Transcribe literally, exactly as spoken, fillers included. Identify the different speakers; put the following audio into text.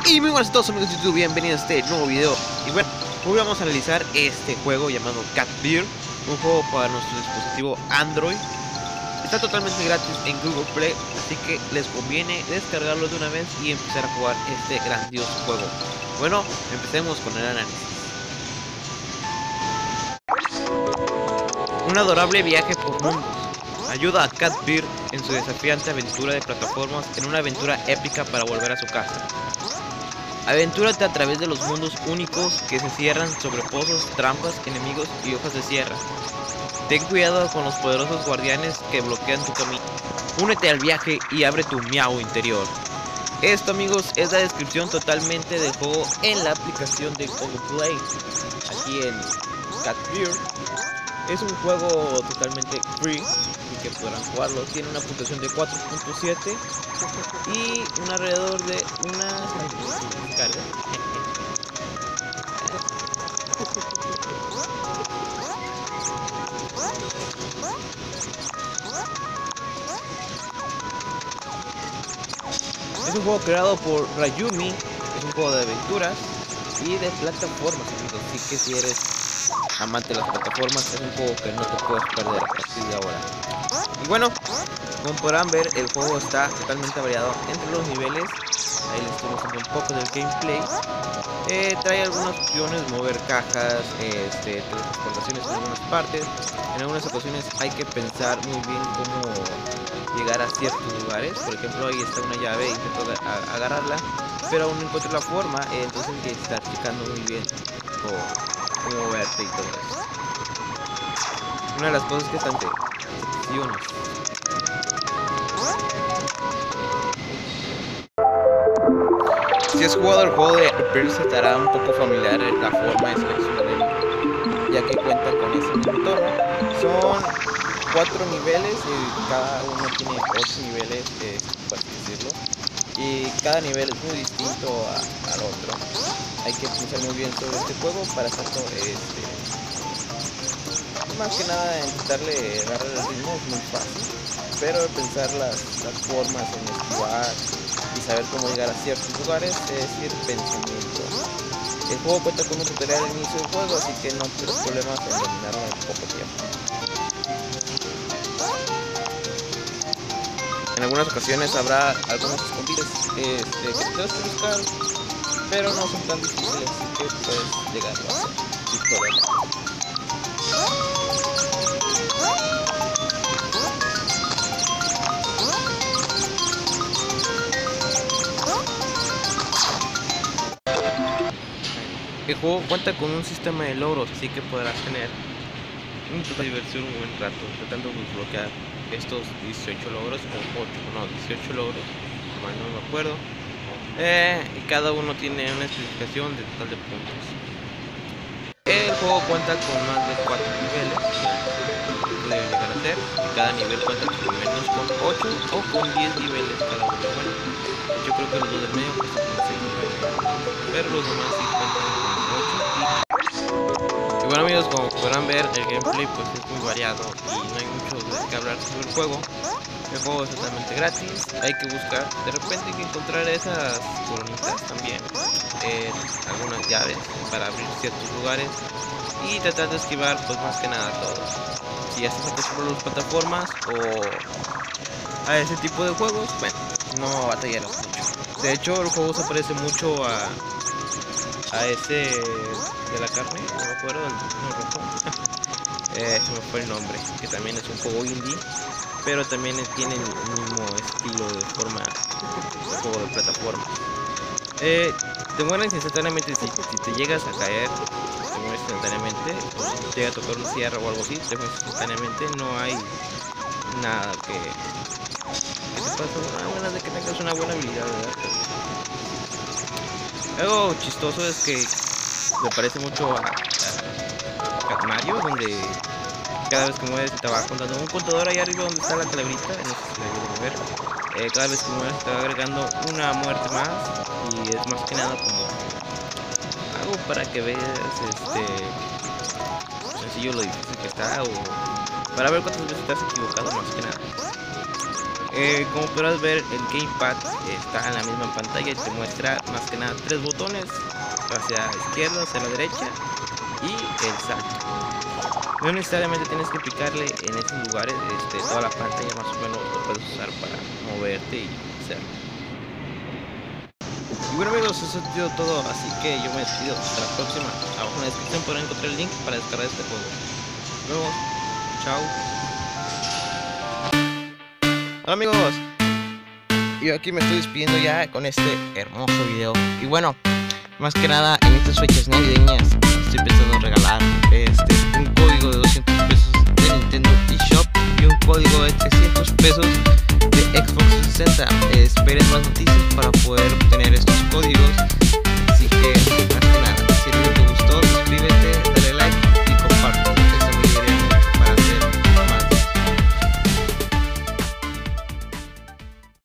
Speaker 1: Y muy buenas a todos amigos de YouTube, bienvenidos a este nuevo video. Y bueno, hoy vamos a analizar este juego llamado Cat Bear, un juego para nuestro dispositivo Android. Está totalmente gratis en Google Play, así que les conviene descargarlo de una vez y empezar a jugar este grandioso juego. Bueno, empecemos con el análisis. Un adorable viaje por mundos ayuda a Cat Bear en su desafiante aventura de plataformas en una aventura épica para volver a su casa. Aventúrate a través de los mundos únicos que se cierran sobre pozos, trampas, enemigos y hojas de sierra. Ten cuidado con los poderosos guardianes que bloquean tu camino. Únete al viaje y abre tu miau interior. Esto, amigos, es la descripción totalmente del juego en la aplicación de Google Play. Aquí en Cat Bear. Es un juego totalmente free y que podrán jugarlo. Tiene una puntuación de cuatro punto siete y un alrededor de una carga. Es un juego creado por Rayumi, es un juego de aventuras y de plataformas, amigos. Así que si eres amante de las plataformas, es un juego que no te puedes perder a partir de ahora. Y bueno, como podrán ver, el juego está totalmente variado entre los niveles. Ahí les estoy mostrando un poco del gameplay. Eh, trae algunas opciones, mover cajas, este, teletransportaciones en algunas partes. En algunas ocasiones hay que pensar muy bien cómo llegar a ciertos lugares. Por ejemplo, ahí está una llave, intento ag agarrarla, pero aún no encuentro la forma, eh, entonces hay que estar checando muy bien cómo, cómo moverte y todo eso. Una de las cosas que están secciones. Si has jugado el juego de Bear, se estará un poco familiar en la forma de seleccionar el, ya que cuenta con ese entorno. Son cuatro niveles y cada uno tiene ocho niveles, eh, por así decirlo. Y cada nivel es muy distinto a, al otro. Hay que pensar muy bien sobre este juego para hacer todo este. Más que nada intentarle agarrar el ritmo es muy fácil, pero pensar las, las formas en esquivar y saber cómo llegar a ciertos lugares es ir pensamiento. El juego cuenta con un tutorial al inicio del juego, así que no tendrás problemas en dominarlo en poco tiempo. En algunas ocasiones habrá algunos escondites este, que tendrás que buscar, pero no son tan difíciles, así que puedes llegar a hacer sin problema. El juego cuenta con un sistema de logros, así que podrás tener un total de diversión un buen rato tratando de desbloquear estos dieciocho logros o ocho, no, dieciocho logros, mal no me acuerdo, eh, y cada uno tiene una especificación de total de puntos. El juego cuenta con más de cuatro niveles que deben llegar a ser, y cada nivel cuenta con menos con ocho o con diez niveles cada uno. Bueno, yo creo que los dos del medio cuestan con seis niveles, pero los demás sí cuentan con ocho y... y bueno, amigos, como podrán ver, el gameplay pues es muy variado y no hay mucho de qué hablar sobre el juego. El juego es totalmente gratis, hay que buscar, de repente hay que encontrar esas coronitas también, eh, algunas llaves para abrir ciertos lugares y tratar de esquivar pues más que nada todo. Si ya estás acostumbrado a las plataformas o a ese tipo de juegos, bueno, no batallarás mucho. De hecho, el juego se parece mucho a, a ese de la carne, no me acuerdo, el no rojo. eh, se me fue el nombre, que también es un juego indie, pero también tiene el mismo estilo de forma de juego de plataforma. Eh, te mueres instantáneamente si, si te llegas a caer, te mueres instantáneamente, o si te llega a tocar un cierre o algo así, te mueres instantáneamente, no hay nada que, que te pase, a menos de que tengas una buena habilidad, ¿verdad? Algo chistoso es que me parece mucho a, a Cat Mario, donde cada vez que mueres te va contando un contador ahí arriba donde está la calaverita, no sé si la voy a mover. Eh, cada vez que mueres te va agregando una muerte más y es más que nada como algo para que veas este sencillo lo difícil que está o para ver cuántas veces te has equivocado más que nada. Eh, como podrás ver, el gamepad está en la misma pantalla y te muestra más que nada tres botones, hacia la izquierda, hacia la derecha y el salto. No necesariamente tienes que picarle en esos lugares, este, toda la pantalla más o menos lo puedes usar para moverte y hacer. Y bueno amigos, eso ha sido todo, así que yo me despido, hasta la próxima. Abajo en la descripción podrán encontrar el link para descargar este juego. Nos vemos, chao. Hola amigos, yo aquí me estoy despidiendo ya con este hermoso video. Y bueno, más que nada en estas fechas navideñas estoy pensando en regalar este, un código de doscientos pesos de Nintendo eShop y un código de trescientos pesos de Xbox trescientos sesenta. Eh, esperen más noticias para poder obtener estos códigos.